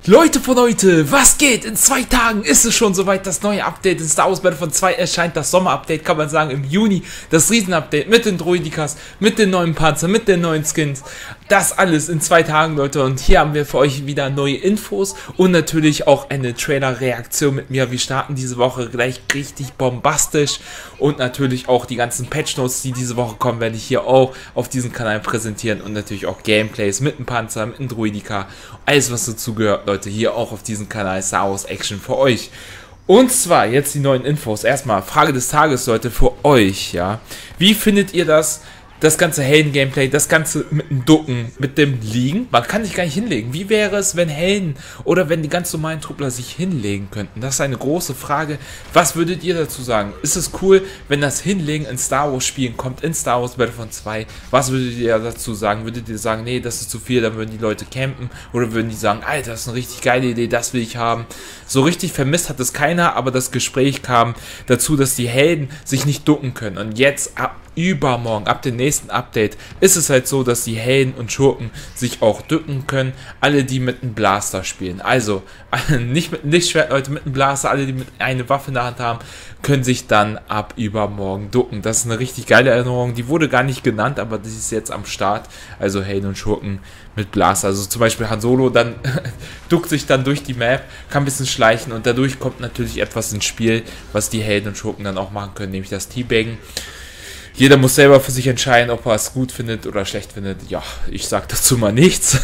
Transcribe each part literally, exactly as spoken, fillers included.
Leute von heute, was geht? In zwei Tagen ist es schon soweit, das neue Update in Star Wars Battlefront zwei erscheint, das Sommer-Update, kann man sagen, im Juni, das Riesen-Update mit den Droidikas, mit den neuen Panzern, mit den neuen Skins, das alles in zwei Tagen, Leute, und hier haben wir für euch wieder neue Infos und natürlich auch eine Trailer-Reaktion mit mir. Wir starten diese Woche gleich richtig bombastisch und natürlich auch die ganzen Patch-Notes, die diese Woche kommen, werde ich hier auch auf diesem Kanal präsentieren und natürlich auch Gameplays mit dem Panzer, mit dem Droidika, alles was dazu gehört, Leute, hier auch auf diesem Kanal Star Wars Action für euch. Und zwar jetzt die neuen Infos. Erstmal Frage des Tages, Leute, für euch, ja. Wie findet ihr das? Das ganze Helden-Gameplay, das ganze mit dem Ducken, mit dem Liegen. Man kann sich gar nicht hinlegen. Wie wäre es, wenn Helden oder wenn die ganz normalen Truppler sich hinlegen könnten? Das ist eine große Frage. Was würdet ihr dazu sagen? Ist es cool, wenn das Hinlegen in Star Wars Spielen kommt, in Star Wars Battlefront zwei? Was würdet ihr dazu sagen? Würdet ihr sagen, nee, das ist zu viel, dann würden die Leute campen? Oder würden die sagen, Alter, das ist eine richtig geile Idee, das will ich haben? So richtig vermisst hat es keiner, aber das Gespräch kam dazu, dass die Helden sich nicht ducken können. Und jetzt ab übermorgen, ab dem nächsten Update, ist es halt so, dass die Helden und Schurken sich auch ducken können. Alle, die mit einem Blaster spielen. Also, nicht mit einem Lichtschwert, Leute, mit einem Blaster, alle, die mit einer Waffe in der Hand haben, können sich dann ab übermorgen ducken. Das ist eine richtig geile Erinnerung. Die wurde gar nicht genannt, aber die ist jetzt am Start. Also Helden und Schurken mit Blaster. Also zum Beispiel Han Solo dann duckt sich dann durch die Map, kann ein bisschen schleichen und dadurch kommt natürlich etwas ins Spiel, was die Helden und Schurken dann auch machen können, nämlich das Teabaggen. Jeder muss selber für sich entscheiden, ob er es gut findet oder schlecht findet. Ja, ich sag dazu mal nichts.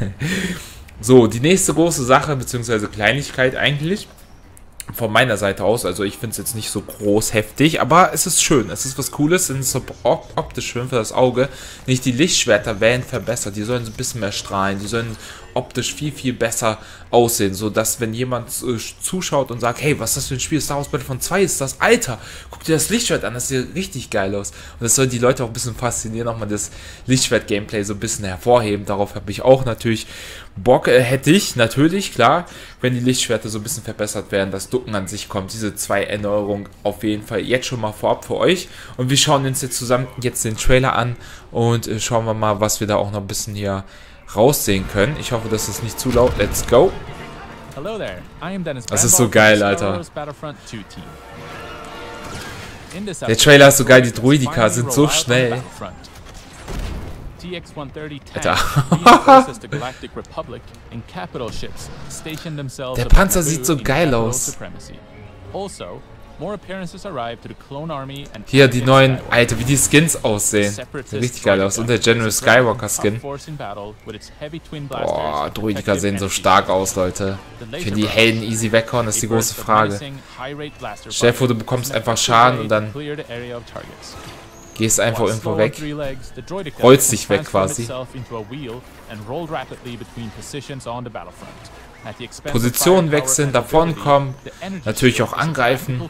So, die nächste große Sache, beziehungsweise Kleinigkeit eigentlich, von meiner Seite aus, also ich finde es jetzt nicht so groß heftig, aber es ist schön, es ist was Cooles, es ist so optisch schön für das Auge. Nicht die Lichtschwerter werden verbessert, die sollen so ein bisschen mehr strahlen, die sollen optisch viel, viel besser aussehen, so dass wenn jemand äh, zuschaut und sagt, hey, was ist das für ein Spiel, Star Wars Battlefront zwei ist das, Alter, guck dir das Lichtschwert an, das sieht richtig geil aus. Und das soll die Leute auch ein bisschen faszinieren, nochmal das Lichtschwert-Gameplay so ein bisschen hervorheben, darauf habe ich auch natürlich Bock, äh, hätte ich, natürlich, klar, wenn die Lichtschwerter so ein bisschen verbessert werden, das Ducken an sich kommt, diese zwei Änderungen auf jeden Fall jetzt schon mal vorab für euch. Und wir schauen uns jetzt zusammen jetzt den Trailer an und äh, schauen wir mal, was wir da auch noch ein bisschen hier raussehen können. Ich hoffe, das ist nicht zu laut. Let's go. Das ist so geil, Alter. Der Trailer ist so geil, die Droidika sind so schnell. Alter. Der Panzer sieht so geil aus. Hier die neuen, Alter, wie die Skins aussehen. Sieht richtig geil aus. Und der General Skywalker Skin. Boah, Droidika sehen so stark aus, Leute. Können die Helden easy weghauen, das ist die große Frage. Stell dir vor, du bekommst einfach Schaden und dann gehst einfach irgendwo weg. Rollst dich weg quasi. Position wechseln, davon kommen, natürlich auch angreifen.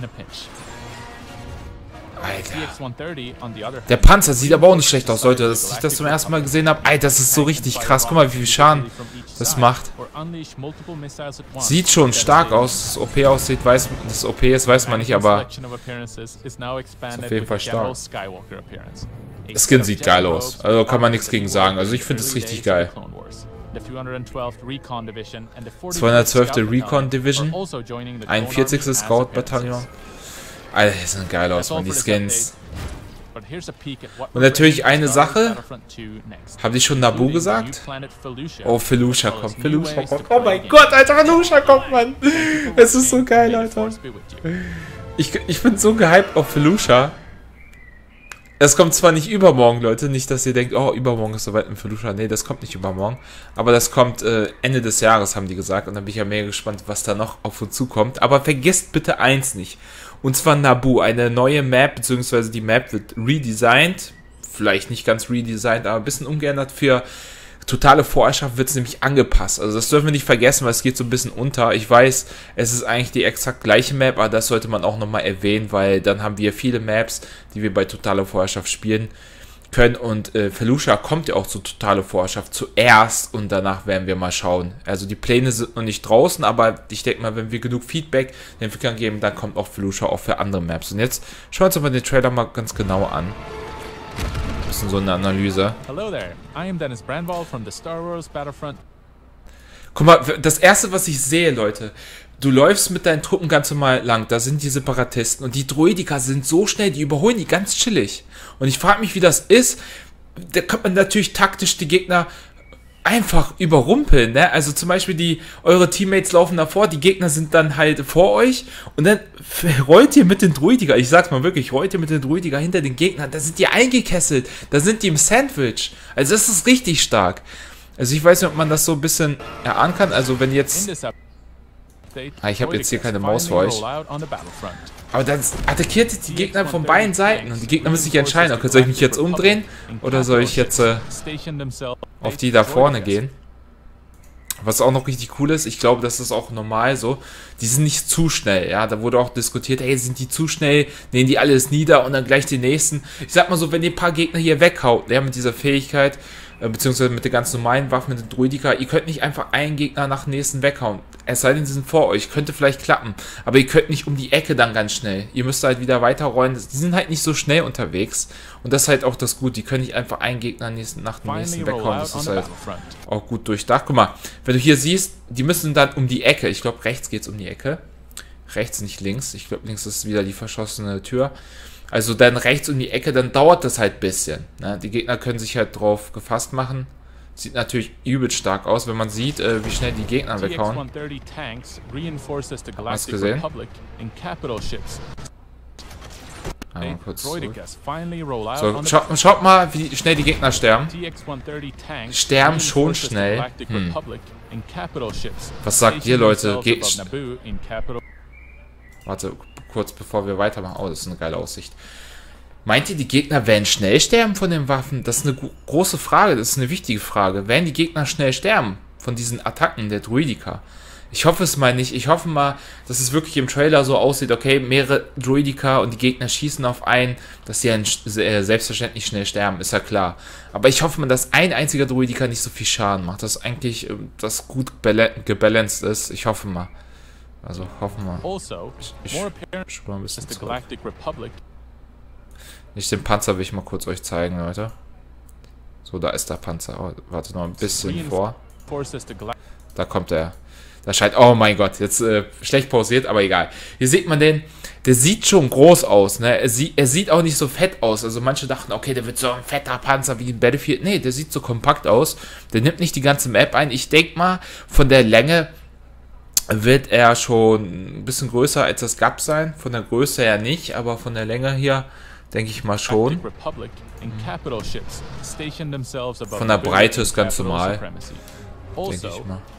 Alter. Der Panzer sieht aber auch nicht schlecht aus, Leute. Dass ich das zum ersten Mal gesehen habe. Alter, das ist so richtig krass. Guck mal, wie viel Schaden das macht. Sieht schon stark aus. Das O P aussieht, weiß das O P ist, weiß man nicht, aber ist auf jeden Fall stark. Das Skin sieht geil aus. Also kann man nichts gegen sagen. Also ich finde es richtig geil. zweihundertzwölfte Recon Division, einundvierzigste Scout Bataillon. Alter, die sind geil aus, man, die Skins. Und natürlich eine Sache, habe ich schon Naboo gesagt? Oh, Felusha kommt, Felusha kommt. Oh mein Gott, Alter, Felusha kommt, Mann. Es ist so geil, Alter. Ich, ich bin so gehypt auf Felusha. Es kommt zwar nicht übermorgen, Leute, nicht, dass ihr denkt, oh, übermorgen ist soweit mit Felusha. Nee, das kommt nicht übermorgen. Aber das kommt äh, Ende des Jahres, haben die gesagt. Und dann bin ich ja mega gespannt, was da noch auf uns zukommt. Aber vergesst bitte eins nicht. Und zwar Naboo, eine neue Map, beziehungsweise die Map wird redesigned. Vielleicht nicht ganz redesigned, aber ein bisschen umgeändert für totale Vorherrschaft wird es nämlich angepasst. Also das dürfen wir nicht vergessen, weil es geht so ein bisschen unter. Ich weiß, es ist eigentlich die exakt gleiche Map, aber das sollte man auch nochmal erwähnen, weil dann haben wir viele Maps, die wir bei totale Vorherrschaft spielen können. Und äh, Felusha kommt ja auch zu totale Vorherrschaft zuerst und danach werden wir mal schauen. Also die Pläne sind noch nicht draußen, aber ich denke mal, wenn wir genug Feedback den Entwicklern geben, dann kommt auch Felusha auch für andere Maps. Und jetzt schauen wir uns aber den Trailer mal ganz genau an. bisschen so eine Analyse. Hello there. I am Dennis Brandwall from the Star Wars Battlefront. Guck mal, das erste, was ich sehe, Leute, du läufst mit deinen Truppen ganz normal lang, da sind die Separatisten und die Druidiker sind so schnell, die überholen die ganz chillig. Und ich frage mich, wie das ist. Da kann man natürlich taktisch die Gegner einfach überrumpeln, ne? Also zum Beispiel die, eure Teammates laufen davor, die Gegner sind dann halt vor euch und dann rollt ihr mit den Druidiker, ich sag's mal wirklich, rollt ihr mit den Druidiker hinter den Gegnern, da sind die eingekesselt, da sind die im Sandwich. Also das ist richtig stark. Also ich weiß nicht, ob man das so ein bisschen erahnen kann, also wenn jetzt... Ah, ich habe jetzt hier keine Maus für euch. Aber dann attackiert die Gegner von beiden Seiten und die Gegner müssen sich entscheiden, okay, soll ich mich jetzt umdrehen oder soll ich jetzt äh, auf die da vorne gehen? Was auch noch richtig cool ist, ich glaube, das ist auch normal so, die sind nicht zu schnell, ja, da wurde auch diskutiert, hey, sind die zu schnell, nehmen die alles nieder und dann gleich die nächsten. Ich sag mal so, wenn ihr ein paar Gegner hier weghaut, ja, mit dieser Fähigkeit, äh, beziehungsweise mit den ganz normalen Waffen, mit den Druidika, ihr könnt nicht einfach einen Gegner nach dem nächsten weghauen, es sei denn, sie sind vor euch, könnte vielleicht klappen, aber ihr könnt nicht um die Ecke dann ganz schnell, ihr müsst halt wieder weiterrollen, die sind halt nicht so schnell unterwegs und das ist halt auch das Gute, die können nicht einfach einen Gegner nächsten, nach dem nächsten weghauen, das ist halt auch gut durchdacht. Guck mal, wenn du hier siehst, die müssen dann um die Ecke, ich glaube rechts geht es um die Ecke, rechts nicht links, ich glaube links ist wieder die verschossene Tür, also dann rechts um die Ecke, dann dauert das halt ein bisschen, ne? Die Gegner können sich halt drauf gefasst machen. Sieht natürlich übel stark aus, wenn man sieht, äh, wie schnell die Gegner weghauen. Hast du gesehen? Einmal kurz zurück. So, schaut, schaut mal, wie schnell die Gegner sterben. Sterben schon schnell. Hm. Was sagt ihr, Leute? Geht... Warte, kurz bevor wir weitermachen. Oh, das ist eine geile Aussicht. Meint ihr, die Gegner werden schnell sterben von den Waffen? Das ist eine große Frage, das ist eine wichtige Frage. Werden die Gegner schnell sterben von diesen Attacken der Druidika? Ich hoffe es mal nicht. Ich hoffe mal, dass es wirklich im Trailer so aussieht, okay, mehrere Druidika und die Gegner schießen auf einen, dass sie selbstverständlich schnell sterben, ist ja klar. Aber ich hoffe mal, dass ein einziger Druidika nicht so viel Schaden macht, dass eigentlich das gut gebalanced ist. Ich hoffe mal. Also, hoffen wir. Ich, ich, ich spule ein bisschen zurück. Nicht den Panzer will ich mal kurz euch zeigen, Leute. So, da ist der Panzer. Oh, warte noch ein bisschen vor. Da kommt er. Da scheint... Oh mein Gott, jetzt äh, schlecht pausiert, aber egal. Hier sieht man den. Der sieht schon groß aus, ne? Er, sie, er sieht auch nicht so fett aus. Also manche dachten, okay, der wird so ein fetter Panzer wie in Battlefield. Nee, der sieht so kompakt aus. Der nimmt nicht die ganze Map ein. Ich denke mal, von der Länge wird er schon ein bisschen größer als das G A P sein. Von der Größe her nicht, aber von der Länge hier... denke ich mal schon. Von der Breite ist ganz normal. Denke ich mal.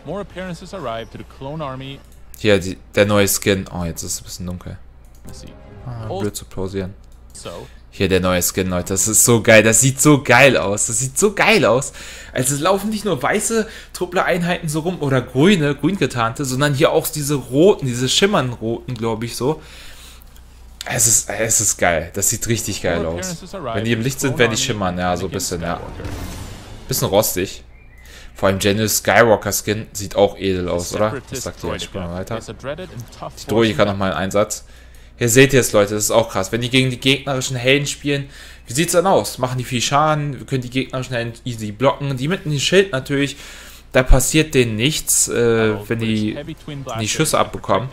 Hier, die, der neue Skin. Oh, jetzt ist es ein bisschen dunkel. Ah, blöd zu pausieren. Hier der neue Skin, Leute. Das ist so geil. Das sieht so geil aus. Das sieht so geil aus. Also es laufen nicht nur weiße Truppler-Einheiten so rum oder grüne, grün getarnte, sondern hier auch diese roten, diese schimmernden roten, glaube ich so. Es ist, es ist geil. Das sieht richtig geil aus. Wenn die im Licht sind, werden die schimmern. Ja, so ein bisschen, ja. Bisschen rostig. Vor allem General Skywalker Skin sieht auch edel aus, oder? Das sagt ihr, ich spiele mal weiter. Die Droidika nochmal einen Einsatz. Hier seht ihr es, Leute. Das ist auch krass. Wenn die gegen die gegnerischen Helden spielen, wie sieht es dann aus? Machen die viel Schaden? Wir können die gegnerischen Helden easy blocken. Die mit dem Schild natürlich, da passiert denen nichts, äh, wenn die die Schüsse abbekommen.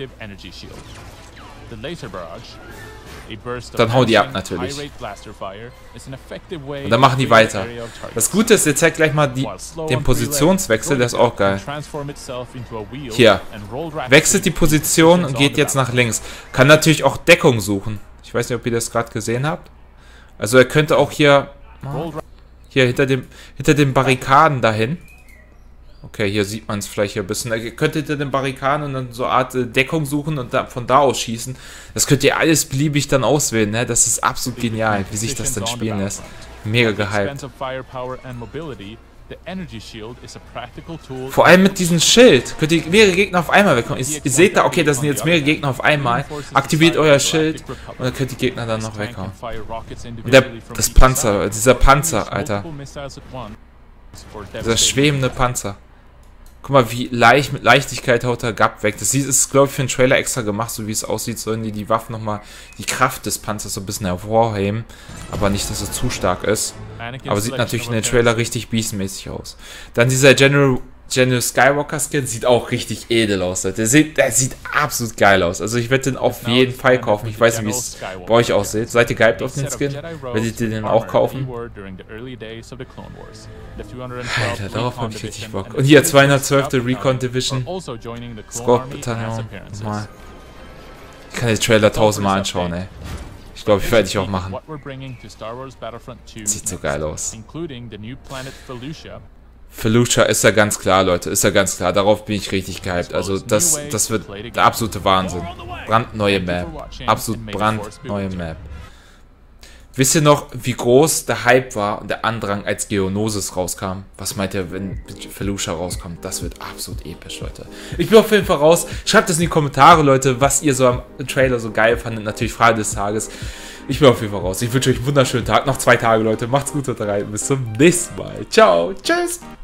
Dann hauen die ab natürlich. Und dann machen die weiter. Das Gute ist, ihr zeigt gleich mal die, den Positionswechsel, der ist auch geil. Hier. Wechselt die Position und geht jetzt nach links. Kann natürlich auch Deckung suchen. Ich weiß nicht, ob ihr das gerade gesehen habt. Also er könnte auch hier... Hier hinter dem, hinter den Barrikaden dahin. Okay, hier sieht man es vielleicht hier ein bisschen. Ihr könnt hinter den Barrikaden und dann so eine Art äh, Deckung suchen und da, von da aus schießen. Das könnt ihr alles beliebig dann auswählen, ne? Das ist absolut genial, wie sich das dann spielen lässt. Mega gehypt. Vor allem mit diesem Schild könnt ihr mehrere Gegner auf einmal wegkommen. Ihr, ihr seht da, okay, das sind jetzt mehrere Gegner auf einmal. Aktiviert euer Schild und dann könnt ihr die Gegner dann noch weghauen. Und der, das Panzer, dieser Panzer, Alter. Dieser schwebende Panzer. Guck mal, wie leicht, mit Leichtigkeit haut der G A P weg. Das ist, glaube ich, für den Trailer extra gemacht, so wie es aussieht, sollen die die Waffen nochmal, die Kraft des Panzers so ein bisschen hervorheben. Aber nicht, dass er zu stark ist. Aber sieht natürlich in den Trailer richtig beastmäßig aus. Dann dieser General General Skywalker Skin sieht auch richtig edel aus, Leute. Der sieht, der sieht absolut geil aus. Also ich werde den auf jeden Fall kaufen. Ich weiß nicht, wie es bei euch aussieht. Seid ihr gehypt auf den Skin? Werdet ihr den auch kaufen? Alter, darauf habe ich richtig Bock. Und hier, zweihundertzwölfte Recon Division. Squad Bataillon. Mal. Ich kann den Trailer tausendmal anschauen, ey. Ich glaube, ich werde ich auch machen. Sieht so geil aus. Felucia ist ja ganz klar, Leute. Ist ja ganz klar. Darauf bin ich richtig gehypt. Also das, das wird der absolute Wahnsinn. Brandneue Map. Absolut brandneue Map. Wisst ihr noch, wie groß der Hype war und der Andrang, als Geonosis rauskam? Was meint ihr, wenn Felucia rauskommt? Das wird absolut episch, Leute. Ich bin auf jeden Fall raus. Schreibt es in die Kommentare, Leute, was ihr so am Trailer so geil fandet. Natürlich Frage des Tages. Ich bin auf jeden Fall raus. Ich wünsche euch einen wunderschönen Tag. Noch zwei Tage, Leute. Macht's gut, Leute. Bis zum nächsten Mal. Ciao. Tschüss.